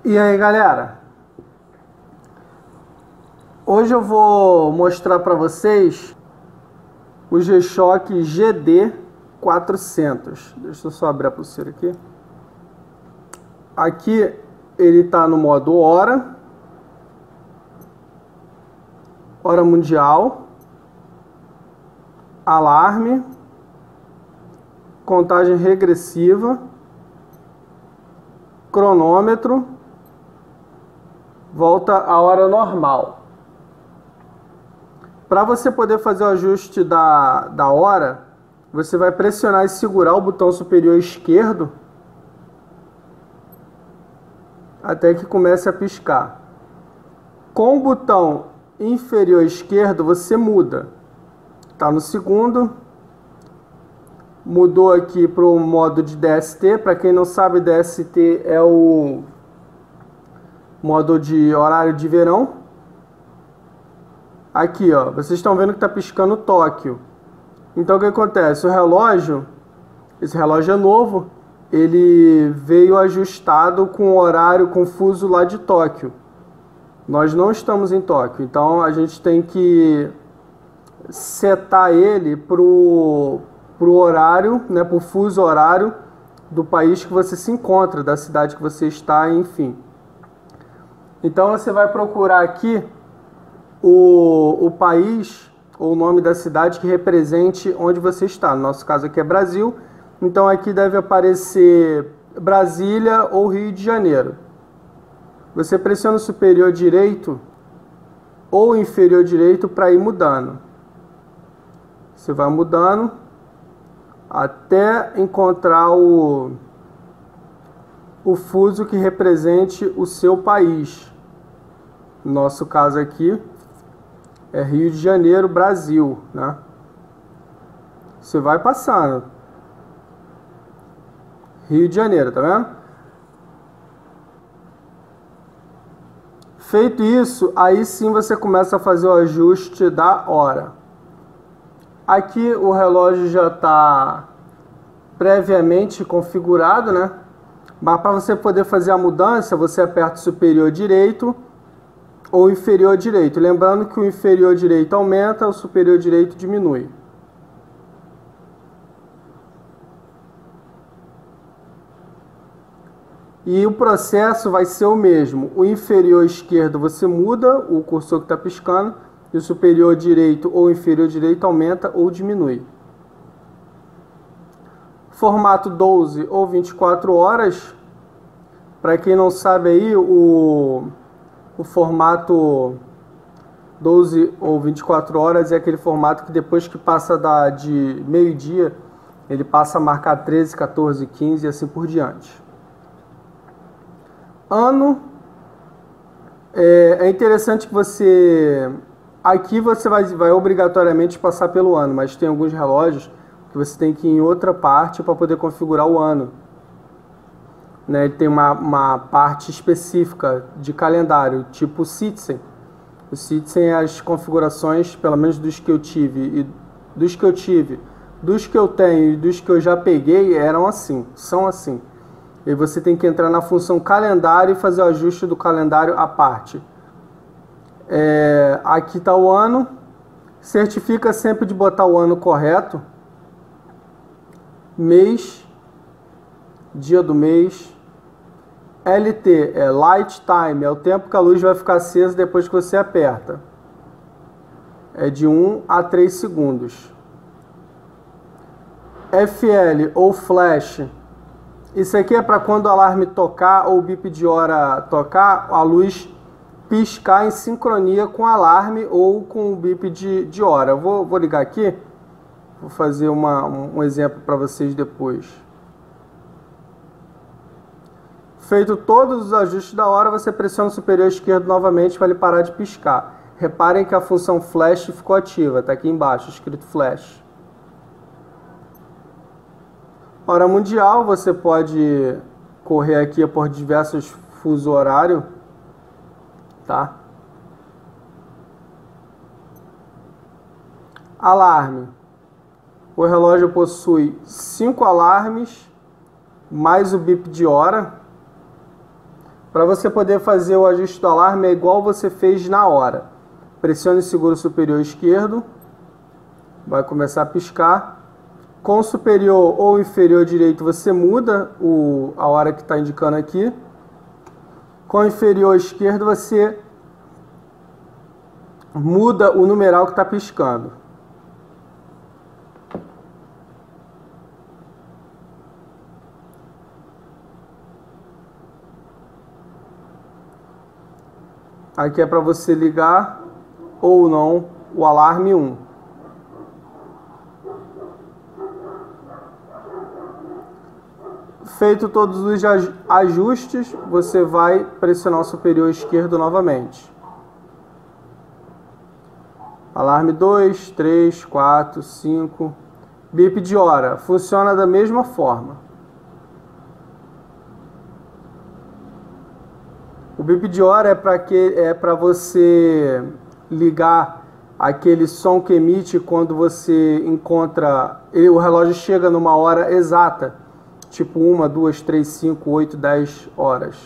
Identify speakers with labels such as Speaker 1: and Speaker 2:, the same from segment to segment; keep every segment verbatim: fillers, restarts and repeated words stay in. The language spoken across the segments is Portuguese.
Speaker 1: E aí, galera, hoje eu vou mostrar para vocês o G-Shock G D quatrocentos. Deixa eu só abrir a pulseira aqui. Aqui ele está no modo hora, hora mundial, alarme, contagem regressiva, cronômetro, volta à hora normal. Para você poder fazer o ajuste da, da hora, você vai pressionar e segurar o botão superior esquerdo até que comece a piscar. Com o botão inferior esquerdo você muda. Está no segundo. Mudou aqui para o modo de D S T. Para quem não sabe, D S T é o modo de horário de verão. Aqui, ó, vocês estão vendo que está piscando Tóquio. Então o que acontece? O relógio, esse relógio é novo, ele veio ajustado com o horário confuso lá de Tóquio. Nós não estamos em Tóquio, então a gente tem que setar ele pro pro horário, né, pro fuso horário do país que você se encontra, da cidade que você está, enfim. Então você vai procurar aqui o, o país ou o nome da cidade que represente onde você está. No nosso caso aqui é Brasil, então aqui deve aparecer Brasília ou Rio de Janeiro. Você pressiona o superior direito ou inferior direito para ir mudando. Você vai mudando até encontrar o, o fuso que represente o seu país. No nosso caso aqui é Rio de Janeiro, Brasil, né? Você vai passando. Rio de Janeiro, tá vendo? Feito isso, aí sim você começa a fazer o ajuste da hora. Aqui o relógio já está previamente configurado, né? Mas para você poder fazer a mudança, você aperta o superior direito ou inferior direito. Lembrando que o inferior direito aumenta, o superior direito diminui. E o processo vai ser o mesmo. O inferior esquerdo você muda, o cursor que está piscando, e o superior direito ou inferior direito aumenta ou diminui. Formato doze ou vinte e quatro horas. Para quem não sabe aí, o, o formato doze ou vinte e quatro horas é aquele formato que depois que passa da, de meio-dia, ele passa a marcar treze, quatorze, quinze e assim por diante. Ano. É, é interessante que você... Aqui você vai, vai obrigatoriamente passar pelo ano, mas tem alguns relógios que você tem que ir em outra parte para poder configurar o ano. Né? Ele tem uma, uma parte específica de calendário, tipo o Citizen. O Citizen, as configurações, pelo menos dos que eu tive, e dos que eu tive, dos que eu tenho e dos que eu já peguei, eram assim, são assim. E você tem que entrar na função calendário e fazer o ajuste do calendário à parte. É, aqui está o ano. Certifica sempre de botar o ano correto. Mês, dia do mês. L T é Light Time, é o tempo que a luz vai ficar acesa depois que você aperta. É de um a três segundos. F L ou Flash. Isso aqui é para quando o alarme tocar ou o bip de hora tocar, a luz piscar em sincronia com o alarme ou com o bip de, de hora. Eu vou, vou ligar aqui, vou fazer uma, um, um exemplo para vocês depois. Feito todos os ajustes da hora, você pressiona o superior esquerdo novamente para ele parar de piscar. Reparem que a função flash ficou ativa, está aqui embaixo, escrito flash. Hora mundial, você pode correr aqui por diversos fusos horários. Tá? Alarme. O relógio possui cinco alarmes, mais o bip de hora. Para você poder fazer o ajuste do alarme é igual você fez na hora. Pressione o seguro superior esquerdo, vai começar a piscar. Com o superior ou inferior direito você muda o, a hora que está indicando aqui. Com o inferior esquerdo você muda o numeral que está piscando. Aqui é para você ligar ou não o alarme um. Feito todos os ajustes, você vai pressionar o superior esquerdo novamente. Alarme dois, três, quatro, cinco. Bip de hora. Funciona da mesma forma. O bip de hora é para que é para você ligar aquele som que emite quando você encontra, ele, o relógio chega numa hora exata, tipo uma, duas, três, cinco, oito, dez horas.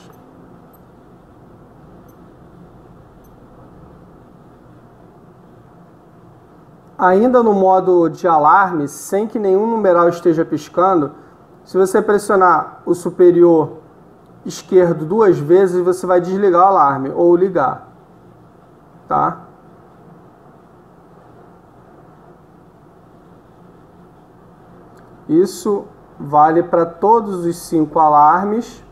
Speaker 1: Ainda no modo de alarme, sem que nenhum numeral esteja piscando, se você pressionar o superior esquerdo duas vezes, você vai desligar o alarme ou ligar, tá? Isso vale para todos os cinco alarmes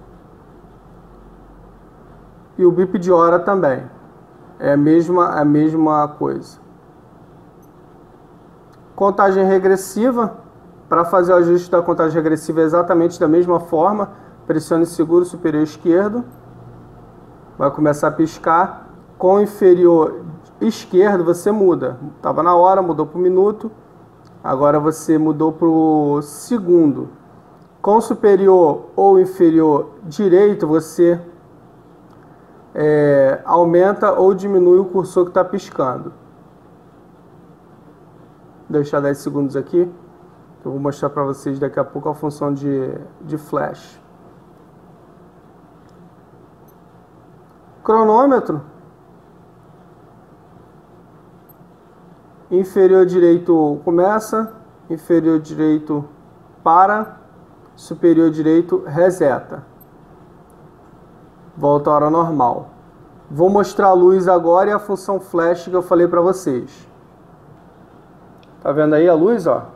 Speaker 1: e o bip de hora também. É a mesma, a mesma coisa. Contagem regressiva. Para fazer o ajuste da contagem regressiva é exatamente da mesma forma. Pressione o seguro superior esquerdo. Vai começar a piscar. Com o inferior esquerdo você muda. Estava na hora, mudou para o minuto. Agora você mudou para o segundo. Com o superior ou inferior direito você é, aumenta ou diminui o cursor que está piscando. Vou deixar dez segundos aqui. Eu vou mostrar para vocês daqui a pouco a função de, de flash. Cronômetro. Inferior direito começa, inferior direito para, superior direito reseta. Volta à hora normal. Vou mostrar a luz agora e a função flash que eu falei para vocês. Tá vendo aí a luz, ó?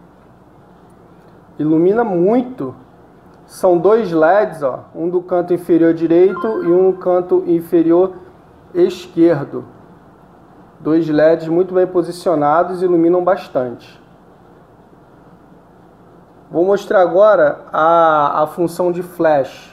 Speaker 1: Ilumina muito. São dois L E Ds, ó, um do canto inferior direito e um no canto inferior esquerdo. Dois L E Ds muito bem posicionados e iluminam bastante. Vou mostrar agora a, a função de flash.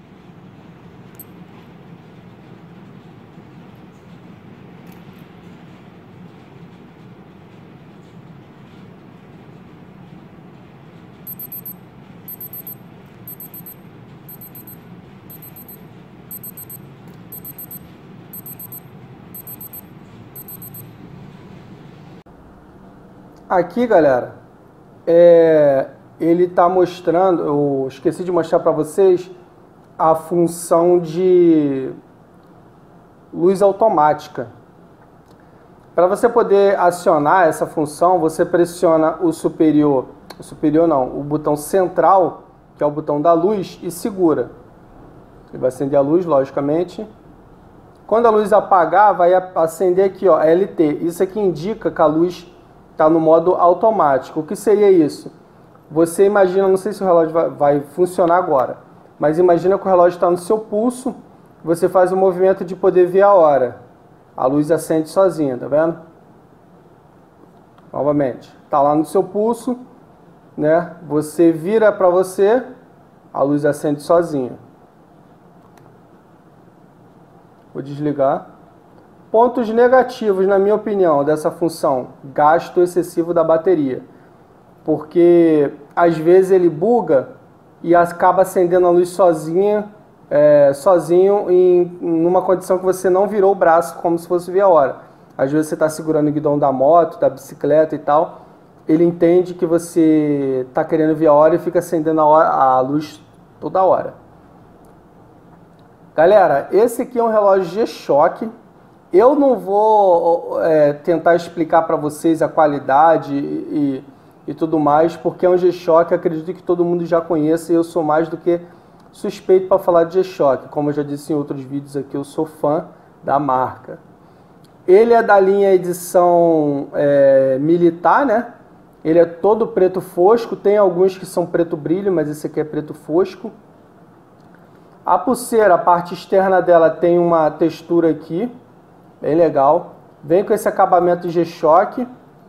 Speaker 1: Aqui, galera, é, ele está mostrando, eu esqueci de mostrar para vocês a função de luz automática. Para você poder acionar essa função, você pressiona o superior, o superior não, o botão central, que é o botão da luz, e segura. Ele vai acender a luz, logicamente. Quando a luz apagar, vai acender aqui, ó, L T. Isso aqui indica que a luz está no modo automático. O que seria isso? Você imagina, não sei se o relógio vai, vai funcionar agora, mas imagina que o relógio está no seu pulso, você faz o movimento de poder ver a hora. A luz acende sozinha, tá vendo? Novamente, está lá no seu pulso, né? Você vira para você, a luz acende sozinha. Vou desligar. Pontos negativos, na minha opinião, dessa função: gasto excessivo da bateria. Porque às vezes ele buga e acaba acendendo a luz sozinha, é, sozinho em numa condição que você não virou o braço como se fosse ver a hora. Às vezes você está segurando o guidão da moto, da bicicleta e tal, ele entende que você está querendo ver a hora e fica acendendo a, hora, a luz toda hora. Galera, esse aqui é um relógio G-Shock. Eu não vou é, tentar explicar para vocês a qualidade e, e tudo mais, porque é um G-Shock, acredito que todo mundo já conheça, e eu sou mais do que suspeito para falar de G-Shock. Como eu já disse em outros vídeos aqui, eu sou fã da marca. Ele é da linha edição é, militar, né? Ele é todo preto fosco, tem alguns que são preto brilho, mas esse aqui é preto fosco. A pulseira, a parte externa dela tem uma textura aqui, bem legal. Vem com esse acabamento G-Shock.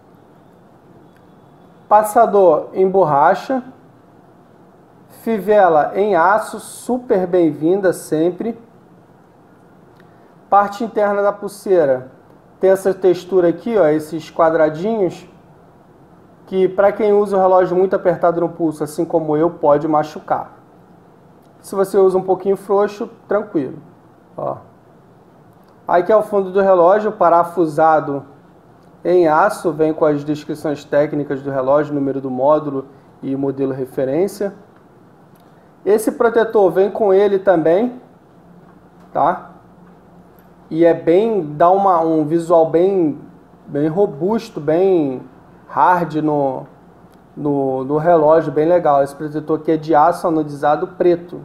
Speaker 1: Passador em borracha. Fivela em aço, super bem-vinda sempre. Parte interna da pulseira tem essa textura aqui, ó, esses quadradinhos, que para quem usa o relógio muito apertado no pulso, assim como eu, pode machucar. Se você usa um pouquinho frouxo, tranquilo. Ó. Aqui é o fundo do relógio, parafusado em aço, vem com as descrições técnicas do relógio, número do módulo e modelo referência. Esse protetor vem com ele também, tá? E é bem, dá uma, um visual bem, bem robusto, bem hard no, no, no relógio, bem legal. Esse protetor aqui é de aço anodizado preto.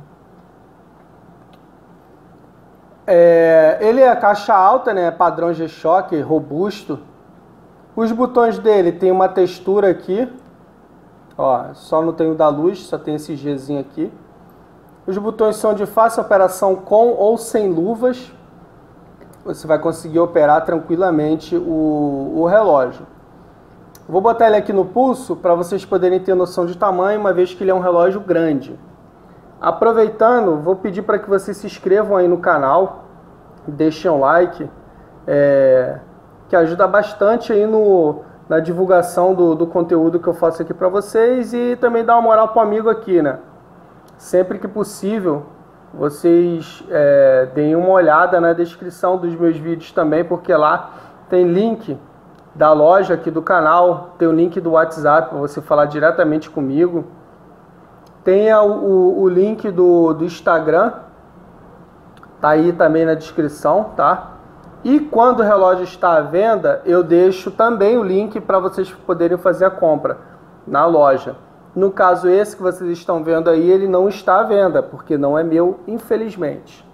Speaker 1: É, ele é caixa alta, né? Padrão G-Shock, robusto. Os botões dele tem uma textura aqui, ó, só não tem o da luz, só tem esse Gzinho aqui. Os botões são de fácil operação com ou sem luvas. Você vai conseguir operar tranquilamente o, o relógio. Vou botar ele aqui no pulso para vocês poderem ter noção de tamanho, uma vez que ele é um relógio grande. Aproveitando, vou pedir para que vocês se inscrevam aí no canal, deixem um like, é, que ajuda bastante aí no, na divulgação do, do conteúdo que eu faço aqui para vocês, e também dá uma moral para o amigo aqui, né? Sempre que possível, vocês é, deem uma olhada na descrição dos meus vídeos também, porque lá tem link da loja aqui do canal, tem o link do WhatsApp para você falar diretamente comigo. Tem o, o, o link do, do Instagram, tá aí também na descrição, tá? E quando o relógio está à venda, eu deixo também o link para vocês poderem fazer a compra na loja. No caso esse que vocês estão vendo aí, ele não está à venda, porque não é meu, infelizmente.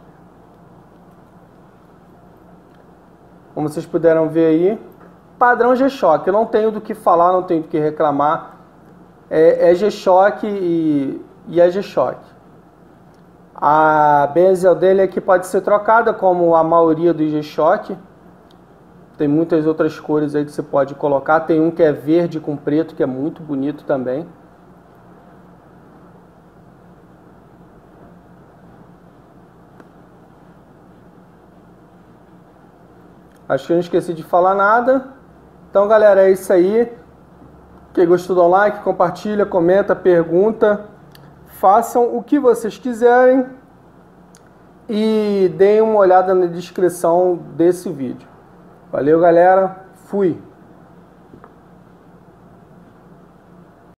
Speaker 1: Como vocês puderam ver aí, padrão G-Shock. Eu não tenho do que falar, não tenho do que reclamar. É, é G-Shock e, e é G-Shock. A bezel dele aqui pode ser trocada, como a maioria do G-Shock. Tem muitas outras cores aí que você pode colocar. Tem um que é verde com preto, que é muito bonito também. Acho que eu não esqueci de falar nada. Então, galera, é isso aí. Quem gostou, dá um like, compartilha, comenta, pergunta. Façam o que vocês quiserem. E deem uma olhada na descrição desse vídeo. Valeu, galera. Fui.